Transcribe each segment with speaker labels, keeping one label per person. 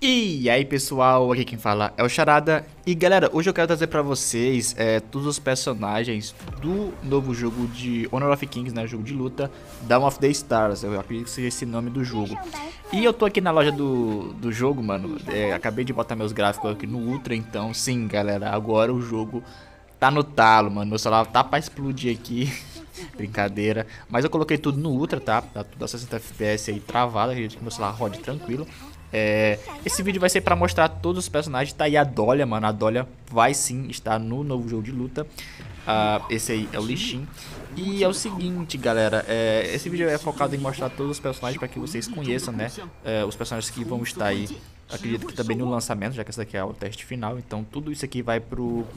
Speaker 1: E aí pessoal, aqui quem fala é o Charada. E galera, hoje eu quero trazer pra vocês todos os personagens do novo jogo de Honor of Kings, né, jogo de luta, Dawn of the Stars. Eu acredito que seja esse nome do jogo. E eu tô aqui na loja do jogo, mano. Acabei de botar meus gráficos aqui no Ultra, então sim galera, agora o jogo tá no talo, mano. Meu celular tá pra explodir aqui. Brincadeira. Mas eu coloquei tudo no Ultra, tá? Tá tudo a 60 FPS aí travado. Acredito que meu celular rode tranquilo. Esse vídeo vai ser pra mostrar todos os personagens. Tá aí a Dolia, mano. A Dolia vai sim estar no novo jogo de luta. Esse aí é o Lee Sin. E é o seguinte, galera. Esse vídeo é focado em mostrar todos os personagens para que vocês conheçam, né? Os personagens que vão estar aí. Acredito que também no lançamento, já que esse daqui é o teste final. Então tudo isso aqui vai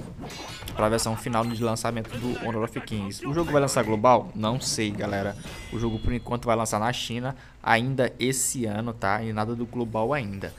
Speaker 1: pra versão final de lançamento do Honor of Kings. O jogo vai lançar global? Não sei, galera. O jogo por enquanto vai lançar na China ainda esse ano, tá? E nada do global ainda.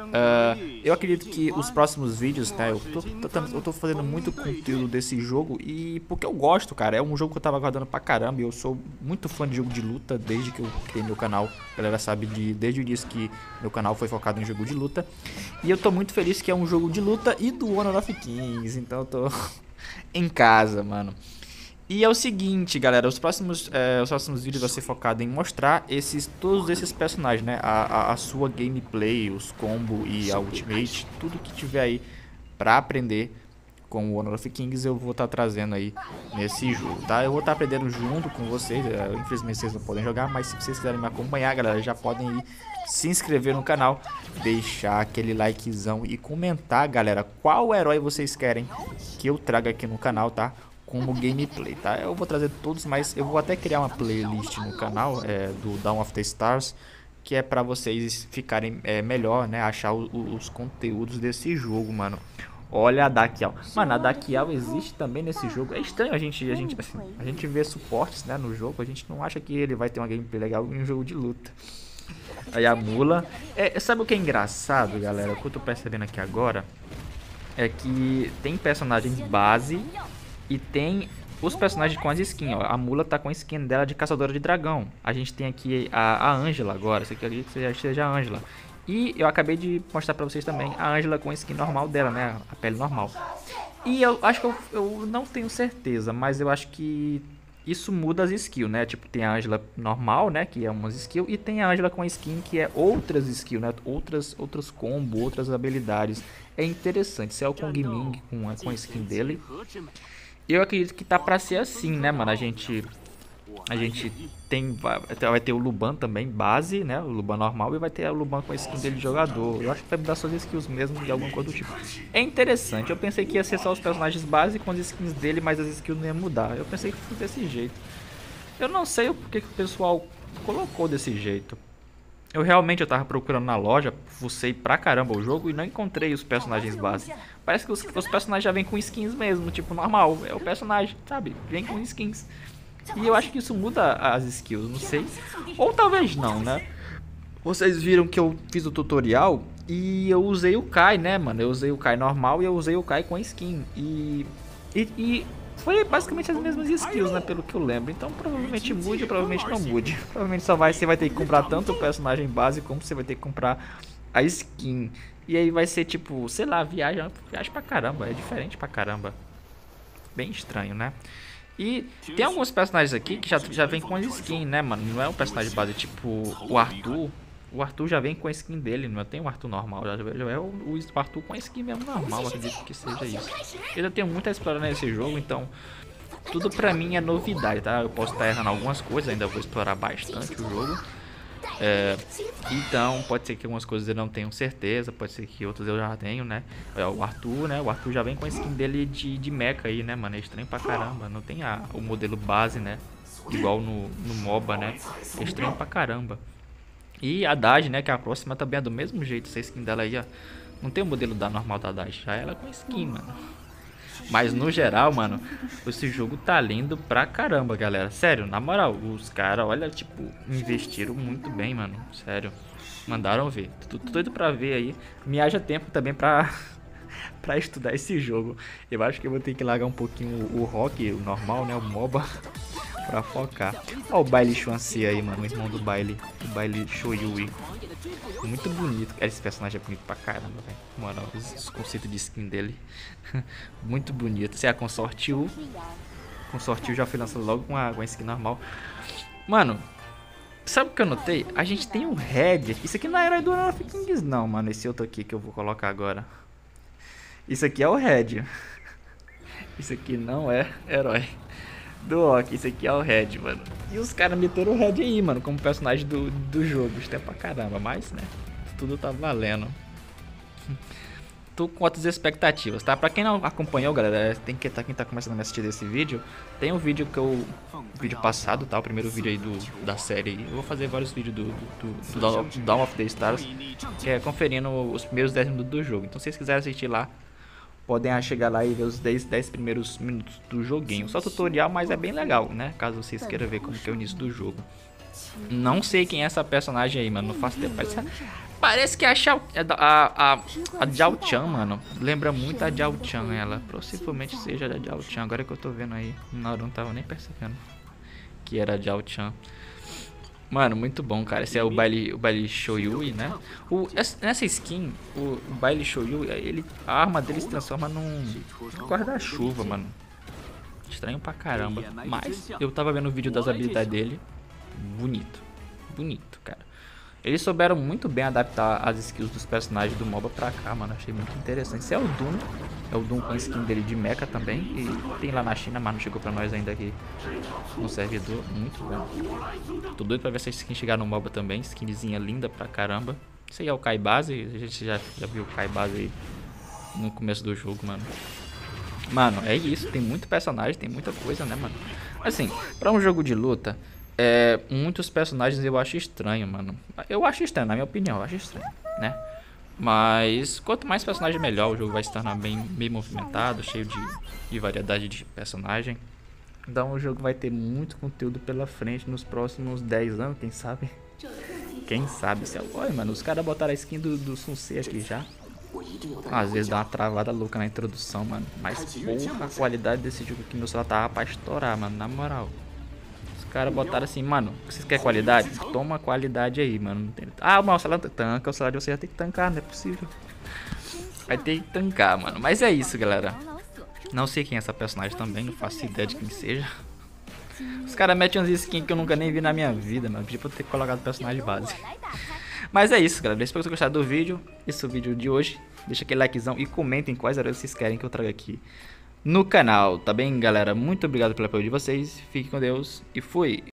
Speaker 1: Eu acredito que os próximos vídeos, né? Eu tô fazendo muito conteúdo desse jogo e porque eu gosto, cara. É um jogo que eu tava aguardando pra caramba. E eu sou muito fã de jogo de luta desde que eu criei meu canal. A galera sabe desde o início que meu canal foi focado em jogo de luta. E eu tô muito feliz que é um jogo de luta e do Honor of Kings. Então eu tô em casa, mano. E é o seguinte, galera, os próximos vídeos vão ser focados em mostrar todos esses personagens, né? A sua gameplay, os combos e a ultimate, tudo que tiver aí pra aprender com o Honor of Kings eu vou estar trazendo aí nesse jogo, tá? Eu vou estar aprendendo junto com vocês, infelizmente vocês não podem jogar, mas se vocês quiserem me acompanhar, galera, já podem ir se inscrever no canal, deixar aquele likezão e comentar, galera, qual herói vocês querem que eu traga aqui no canal, tá? Como gameplay, tá? Eu vou trazer todos, mas eu vou até criar uma playlist no canal do Dawn of the Stars, que é pra vocês ficarem melhor, né? Achar os conteúdos desse jogo, mano. Olha a Dakial. Mano, a Dakial existe também nesse jogo. É estranho a gente vê suportes, né, no jogo. A gente não acha que ele vai ter uma gameplay legal em um jogo de luta. Aí a Mula. Sabe o que é engraçado, galera? O que eu tô percebendo aqui agora é que tem personagens base e tem os personagens com as skins, ó. A Mula tá com a skin dela de caçadora de dragão. A gente tem aqui a Angela agora. Você quer que seja a Angela. E eu acabei de mostrar pra vocês também a Angela com a skin normal dela, né? A pele normal. E eu acho que eu não tenho certeza, mas eu acho que isso muda as skills, né? Tipo, tem a Angela normal, né? Que é umas skills. E tem a Angela com a skin que é outras skills, né? Outros combos, outras habilidades. É interessante. Se é o Kong Ming com a skin dele. Eu acredito que tá pra ser assim, né, mano? A gente vai ter o Luban também, base, né? O Luban normal, e vai ter o Luban com a skin dele de jogador. Eu acho que vai mudar suas skills mesmo, de alguma coisa do tipo. É interessante. Eu pensei que ia ser só os personagens base com as skins dele, mas as skills não iam mudar. Eu pensei que fosse desse jeito. Eu não sei o porquê que o pessoal colocou desse jeito. Eu tava procurando na loja, fucei pra caramba o jogo e não encontrei os personagens base. Parece que os personagens já vêm com skins mesmo, tipo, normal. É o personagem, sabe? Vem com skins. E eu acho que isso muda as skills, não sei. Ou talvez não, né? Vocês viram que eu fiz o tutorial e eu usei o Kai, né, mano? Eu usei o Kai normal e eu usei o Kai com skin. E foi basicamente as mesmas skills, né? Pelo que eu lembro. Então provavelmente mude ou provavelmente não mude. Provavelmente você vai ter que comprar tanto o personagem base como você vai ter que comprar a skin. E aí vai ser tipo, sei lá, viagem pra caramba. É diferente pra caramba. Bem estranho, né? E tem alguns personagens aqui que já vem com a skin, né, mano? Não é um personagem base tipo o Arthur. O Arthur já vem com a skin dele, não tem o Arthur normal. Já é o Arthur com a skin mesmo normal, acredito que seja isso. Eu já tenho muito a explorar nesse jogo, então tudo pra mim é novidade, tá? Eu posso estar errando algumas coisas, ainda vou explorar bastante o jogo. Então pode ser que algumas coisas eu não tenho certeza, pode ser que outras eu já tenho, né? O Arthur, né? O Arthur já vem com a skin dele de mecha aí, né, mano? É estranho pra caramba, não tem o modelo base, né? Igual no MOBA, né? É estranho pra caramba. E a Dage, né, que é a próxima, também é do mesmo jeito, essa skin dela aí, ó. Não tem o modelo da normal da Dage, já ela com skin, mano. Mas no geral, mano, esse jogo tá lindo pra caramba, galera. Sério, na moral, os caras, olha, tipo, investiram muito bem, mano. Sério, mandaram ver. Tô doido pra ver aí. Me haja tempo também pra estudar esse jogo. Eu acho que eu vou ter que largar um pouquinho o rock, o normal, né, o MOBA, pra focar. Olha o Baile Xuanxi aí, mano, o irmão do Baile Shoyui. Muito bonito. Esse personagem é bonito pra caramba, velho. Mano, os conceitos de skin dele. Muito bonito. Esse é a Consorte U. Consorte U já foi lançado logo com a skin normal. Mano, sabe o que eu notei? A gente tem um Red. Isso aqui não é herói do Honor of Kings, não, mano. Esse outro aqui que eu vou colocar agora. Isso aqui é o Red. Isso aqui não é herói do Ock. Isso aqui é o Red, mano. E os caras meteram o Red aí, mano, como personagem do jogo. Isso é pra caramba, mas, né, tudo tá valendo. Tô com outras expectativas, tá? Pra quem não acompanhou, galera, tem que quem tá começando a me assistir desse vídeo, tem um vídeo que eu... vídeo passado, tá? O primeiro vídeo aí da série. Eu vou fazer vários vídeos do Dawn of the Stars, que é conferindo os primeiros 10 minutos do jogo. Então, se vocês quiserem assistir lá, podem chegar lá e ver os 10 primeiros minutos do joguinho. Só tutorial, mas é bem legal, né? Caso vocês queiram ver como que é o início do jogo. Não sei quem é essa personagem aí, mano. Não faço ideia. Parece que é a Jiao Chan, mano. Lembra muito a Jiao Chan, ela. Possivelmente seja a Jiao Chan. Agora que eu tô vendo aí. Na hora eu não tava nem percebendo que era a Jiao Chan. Mano, muito bom, cara. Esse é o baile Shoyui, né? Nessa skin, o baile Shoyui, a arma dele se transforma num guarda-chuva, mano. Estranho pra caramba. Mas eu tava vendo o vídeo das habilidades dele. Bonito. Bonito, cara. Eles souberam muito bem adaptar as skills dos personagens do MOBA pra cá, mano. Achei muito interessante. Esse é o Doom. É o Doom com a skin dele de mecha também. E tem lá na China, mas não chegou pra nós ainda aqui no servidor. Muito bom. Tô doido pra ver essa skin chegar no MOBA também. Skinzinha linda pra caramba. Esse aí é o Kai Base. A gente já viu o Kai Base aí no começo do jogo, mano. Mano, é isso. Tem muito personagem, tem muita coisa, né, mano? Assim, pra um jogo de luta... muitos personagens eu acho estranho, mano. Eu acho estranho, na minha opinião, eu acho estranho, né? Mas quanto mais personagem melhor, o jogo vai se tornar bem movimentado, cheio de variedade de personagem. Então o jogo vai ter muito conteúdo pela frente nos próximos 10 anos, quem sabe? Quem sabe? Olha, mano, os caras botaram a skin do Sun Ce aqui já. Às vezes dá uma travada louca na introdução, mano. Mas porra, a qualidade desse jogo aqui, meu celular tava pra estourar, mano, na moral. Os caras botaram assim, mano, vocês querem qualidade? Toma qualidade aí, mano. Ah, mas o celular tanca, o celular de você já tem que tancar, não é possível. Vai ter que tancar, mano. Mas é isso, galera. Não sei quem é essa personagem também, não faço ideia de quem seja. Os caras metem umas skins que eu nunca nem vi na minha vida, mano. Podia ter colocado personagem base. Mas é isso, galera. Espero que vocês gostaram do vídeo. Esse é o vídeo de hoje. Deixa aquele likezão e comentem quais heróis vocês querem que eu traga aqui no canal, tá bem, galera? Muito obrigado pelo apoio de vocês. Fiquem com Deus e fui!